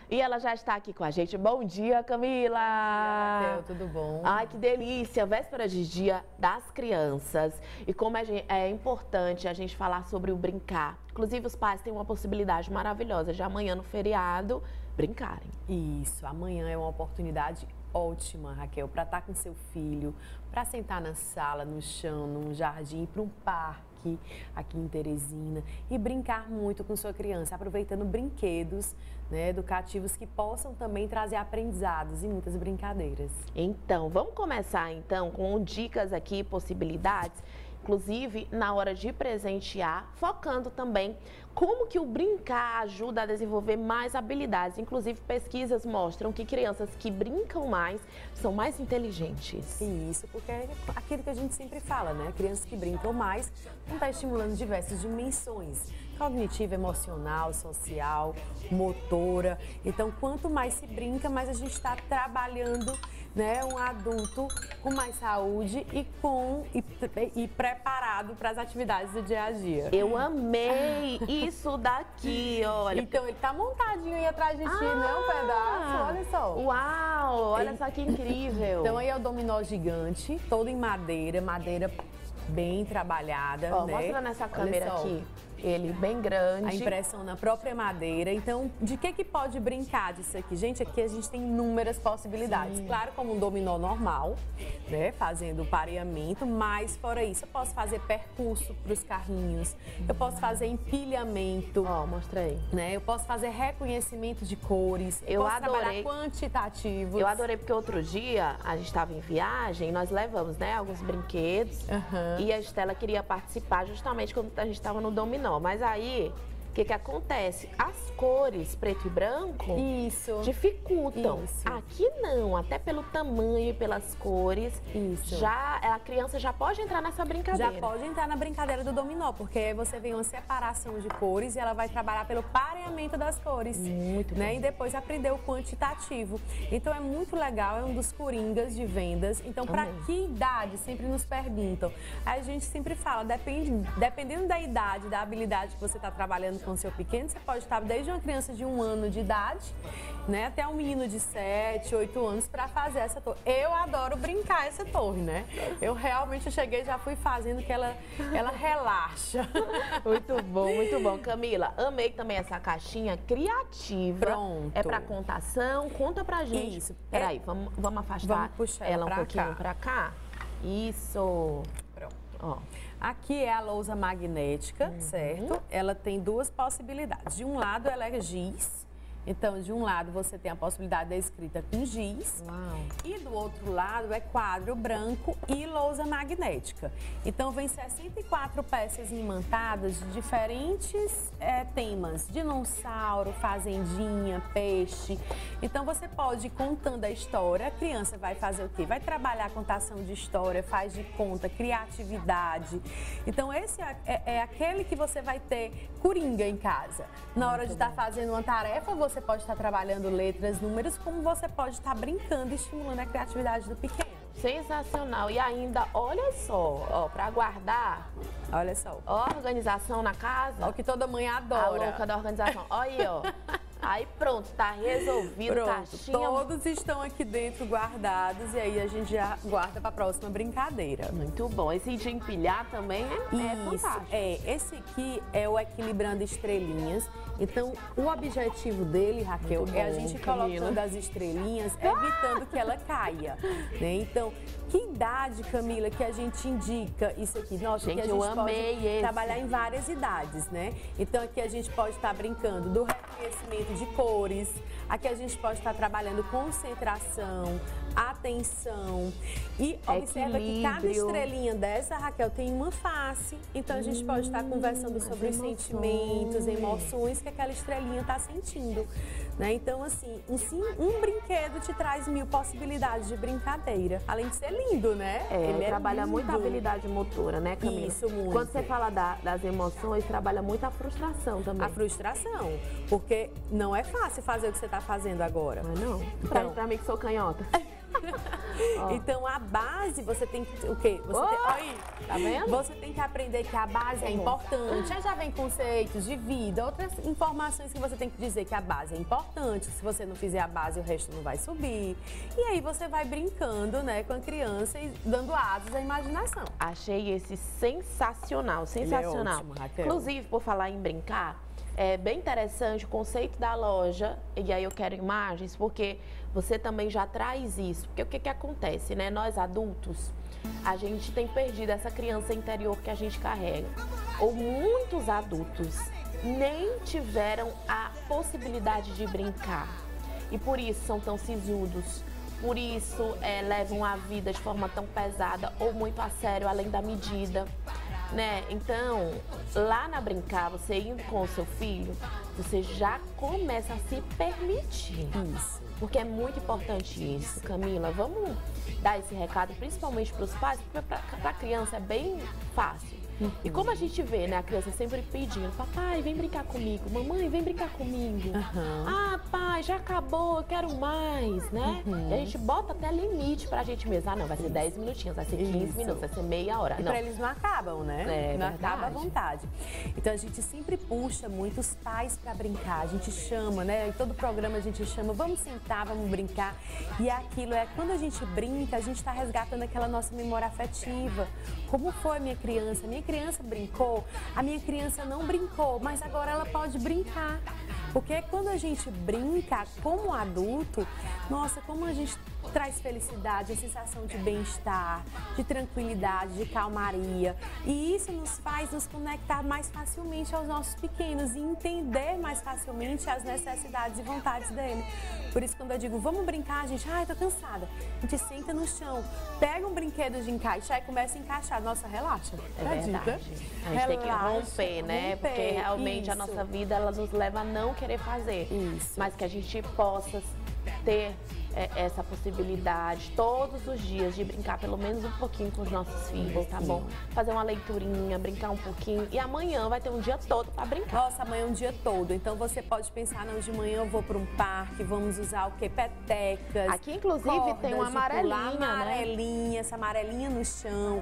E ela já está aqui com a gente. Bom dia, Camila! Bom dia, Raquel, tudo bom? Ai, que delícia! Véspera de Dia das Crianças. E como é importante a gente falar sobre o brincar. Inclusive, os pais têm uma possibilidade maravilhosa de amanhã, no feriado, brincarem. Isso, amanhã é uma oportunidade ótima, Raquel, para estar com seu filho, para sentar na sala, no chão, num jardim, para um parque aqui em Teresina e brincar muito com sua criança, aproveitando brinquedos, né, educativos que possam também trazer aprendizados e muitas brincadeiras. Então, vamos começar então com dicas aqui, possibilidades, inclusive na hora de presentear, focando também como que o brincar ajuda a desenvolver mais habilidades. Inclusive, pesquisas mostram que crianças que brincam mais são mais inteligentes. Isso, porque é aquilo que a gente sempre fala, né? Crianças que brincam mais vão estar estimulando diversas dimensões. Cognitiva, emocional, social, motora. Então, quanto mais se brinca, mais a gente está trabalhando, né, um adulto com mais saúde e preparado para as atividades do dia a dia. Eu amei isso daqui, olha. Então, ele tá montadinho aí atrás de ti, né? Um pedaço, olha só. Uau, olha só que incrível. Então, aí é o dominó gigante, todo em madeira bem trabalhada, ó, né? Mostra nessa câmera aqui. Ele bem grande. A impressão na própria madeira. Então, de que pode brincar disso aqui? Gente, aqui a gente tem inúmeras possibilidades. Sim. Claro, como um dominó normal, né? Fazendo pareamento, mas fora isso, eu posso fazer percurso para os carrinhos. Eu posso fazer empilhamento. Ó, mostra aí. Né? Eu posso fazer reconhecimento de cores. Eu posso trabalhar quantitativos. Eu adorei porque outro dia a gente estava em viagem, nós levamos, né, alguns brinquedos. E a Estela queria participar justamente quando a gente estava no dominó. Mas aí, o que acontece? As cores preto e branco dificultam. Isso. Aqui não, até pelo tamanho e pelas cores. Isso. Já a criança já pode entrar nessa brincadeira. Já pode entrar na brincadeira do dominó, porque aí você vem uma separação de cores e ela vai trabalhar pelo pareamento das cores. Muito né? bom. E depois aprender o quantitativo. Então é muito legal, é um dos coringas de vendas. Então, para que idade? Sempre nos perguntam. Aí a gente sempre fala, dependendo da idade, da habilidade que você está trabalhando com o seu pequeno, você pode estar desde uma criança de 1 ano de idade, né, até um menino de 7, 8 anos para fazer essa torre. Eu adoro brincar essa torre, né? Eu realmente cheguei, já fui fazendo que ela relaxa. Muito bom, muito bom. Camila, amei também essa caixinha criativa. Pronto. É para contação, conta pra gente. Isso. Peraí, vamos afastar ela um pouquinho pra cá. Isso. Pronto. Ó. Aqui é a lousa magnética, certo? Ela tem duas possibilidades. De um lado, ela é giz. Então, de um lado, você tem a possibilidade da escrita com giz. Uau. E do outro lado é quadro branco e lousa magnética. Então, vem 64 peças imantadas de diferentes temas. Dinossauro, fazendinha, peixe. Então, você pode ir contando a história. A criança vai fazer o quê? Vai trabalhar a contação de história, faz de conta, criatividade. Então, esse é aquele que você vai ter coringa em casa. Na hora de estar fazendo uma tarefa, você pode estar trabalhando letras, números, como você pode estar brincando e estimulando a criatividade do pequeno. Sensacional. E ainda, olha só, ó, para guardar. Olha só. Ó, organização na casa. Ó, que toda mãe adora. A louca da organização. Olha aí, ó. Aí pronto, tá resolvido, pronto, caixinha. todos estão aqui dentro guardados e aí a gente já guarda para a próxima brincadeira. Muito bom. Esse de empilhar também é fantástico. Esse aqui é o Equilibrando Estrelinhas. Então, o objetivo dele, Raquel, é a gente colocando as estrelinhas, evitando que ela caia, né? Então, que idade, Camila, que a gente indica isso aqui? Nossa, gente, que a gente pode trabalhar em várias idades, né? Então, aqui a gente pode estar brincando do reconhecimento de cores, aqui a gente pode estar trabalhando concentração, atenção e observa que cada estrelinha dessa, Raquel, tem uma face. Então, a gente pode estar conversando sobre os sentimentos, emoções que aquela estrelinha está sentindo, né? Então, assim, um brinquedo te traz 1000 possibilidades de brincadeira, além de ser lindo, né? Ele trabalha muito a habilidade motora, né, Camila? Isso, muito. Quando você fala das emoções, trabalha muito a frustração também. A frustração, porque não é fácil fazer o que você está fazendo agora. Não é não? Pra mim que sou canhota. Então, a base, você tem que... O quê? Aí, tá vendo? Você tem que aprender que a base é importante. Aí já vem conceitos de vida, outras informações que você tem que dizer que a base é importante. Se você não fizer a base, o resto não vai subir. E aí você vai brincando, né, com a criança e dando asas à imaginação. Achei esse sensacional, sensacional. Ele é ótimo, Raquel. Inclusive, por falar em brincar, é bem interessante o conceito da loja, e aí eu quero imagens, porque você também já traz isso. Porque o que acontece, né? Nós adultos, a gente tem perdido essa criança interior que a gente carrega. Ou muitos adultos nem tiveram a possibilidade de brincar. E por isso são tão sisudos, por isso levam a vida de forma tão pesada ou muito a sério, além da medida. Né? Então, lá na Brincar, você indo com o seu filho, você já começa a se permitir. Isso. Porque é muito importante isso, Camila. Vamos dar esse recado, principalmente para os pais, porque para a criança é bem fácil. E como a gente vê, né, a criança sempre pedindo, papai, vem brincar comigo, mamãe, vem brincar comigo. Ah, pai, já acabou, eu quero mais, né? E a gente bota até limite pra gente mesmo. Ah, não, vai ser 10 minutinhos, vai ser 15 minutos, vai ser meia hora. E pra eles não acabam, né? Não acaba à vontade. Então a gente sempre puxa muito os pais pra brincar. A gente chama, né? Em todo programa a gente chama, vamos sentar, vamos brincar. E aquilo quando a gente brinca, a gente tá resgatando aquela nossa memória afetiva. Como foi a minha criança? Minha criança brincou, a minha criança não brincou, mas agora ela pode brincar. Porque quando a gente brinca como adulto, nossa, como a gente traz felicidade, a sensação de bem-estar, de tranquilidade, de calmaria. E isso nos faz nos conectar mais facilmente aos nossos pequenos e entender mais facilmente as necessidades e vontades dele. Por isso, quando eu digo, vamos brincar, a gente, tô cansada. A gente senta no chão, pega um brinquedo de encaixar e começa a encaixar. Nossa, relaxa. É verdade. A gente tem que romper, né? Porque realmente a nossa vida, ela nos leva a não querer fazer. Isso. Mas que a gente possa ter essa possibilidade todos os dias de brincar pelo menos um pouquinho com os nossos filhos, tá bom? Fazer uma leiturinha, brincar um pouquinho. E amanhã vai ter um dia todo para brincar. Nossa, amanhã é um dia todo. Então você pode pensar, não, de manhã eu vou para um parque, vamos usar o quê? Petecas. Aqui, inclusive, tem uma amarelinha, né? Essa amarelinha no chão.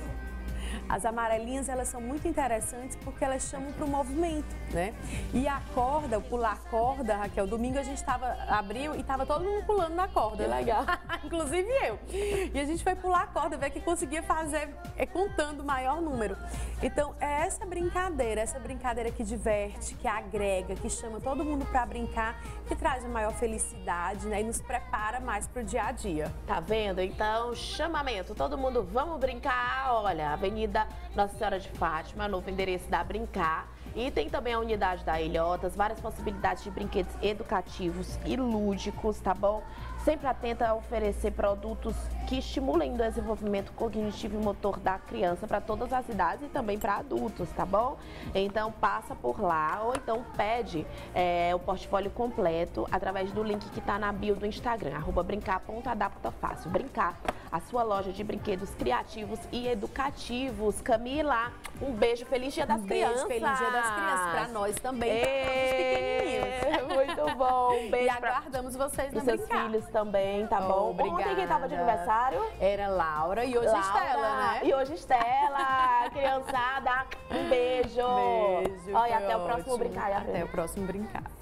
As amarelinhas, elas são muito interessantes porque elas chamam para o movimento, né? E a corda, o pular corda, Raquel, domingo a gente abriu e estava todo mundo pulando na corda. Que legal. Inclusive eu. E a gente foi pular a corda, ver que conseguia fazer contando o maior número. Então, é essa brincadeira que diverte, que agrega, que chama todo mundo para brincar, que traz a maior felicidade, né? E nos prepara mais para o dia a dia. Tá vendo? Então, chamamento. Todo mundo, vamos brincar. Olha, Avenida Nossa Senhora de Fátima, novo endereço da Brincar. E tem também a unidade da Ilhotas, várias possibilidades de brinquedos educativos e lúdicos, tá bom? Sempre atenta a oferecer produtos que estimulem o desenvolvimento cognitivo e motor da criança para todas as idades e também para adultos, tá bom? Então passa por lá ou então pede o portfólio completo através do link que está na bio do Instagram, @brincar.adaptafácil. Brincar, a sua loja de brinquedos criativos e educativos. Camila, um beijo, feliz Dia das Crianças. Feliz Dia das Crianças, para nós também, para todos os pequenininhos. Muito bom, um beijo. E aguardamos vocês na seus Brincar. Filhos também, tá bom? Obrigada. Ontem quem tava de aniversário? Era Laura e hoje Estela, né? E hoje Estela, criançada, um beijo. Beijo. Olha, até o próximo ótimo. Brincar. Até o próximo Brincar.